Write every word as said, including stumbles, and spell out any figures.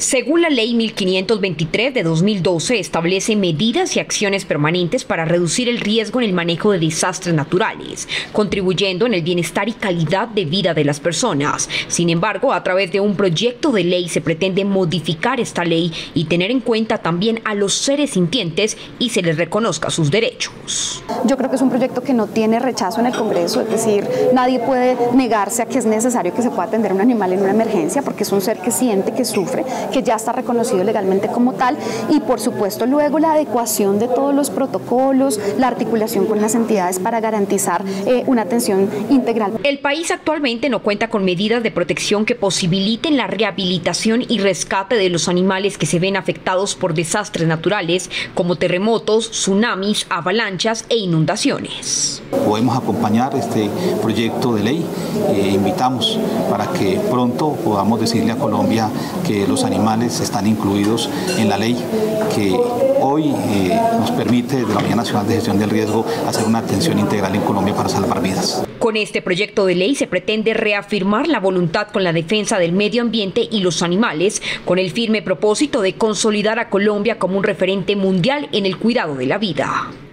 Según la Ley mil quinientos veintitrés de dos mil doce, establece medidas y acciones permanentes para reducir el riesgo en el manejo de desastres naturales, contribuyendo en el bienestar y calidad de vida de las personas. Sin embargo, a través de un proyecto de ley se pretende modificar esta ley y tener en cuenta también a los seres sintientes y se les reconozca sus derechos. Yo creo que es un proyecto que no tiene rechazo en el Congreso, es decir, nadie puede negarse a que es necesario que se pueda atender a un animal en una emergencia, porque es un ser que siente, que sufre, que ya está reconocido legalmente como tal, y por supuesto luego la adecuación de todos los protocolos, la articulación con las entidades para garantizar eh, una atención integral. El país actualmente no cuenta con medidas de protección que posibiliten la rehabilitación y rescate de los animales que se ven afectados por desastres naturales como terremotos, tsunamis, avalanchas e inundaciones. Podemos acompañar este proyecto de ley, eh, invitamos para que pronto podamos decirle a Colombia que los animales están incluidos en la ley que hoy eh, nos permite desde la Unidad Nacional de Gestión del Riesgo hacer una atención integral en Colombia para salvar vidas. Con este proyecto de ley se pretende reafirmar la voluntad con la defensa del medio ambiente y los animales, con el firme propósito de consolidar a Colombia como un referente mundial en el cuidado de la vida.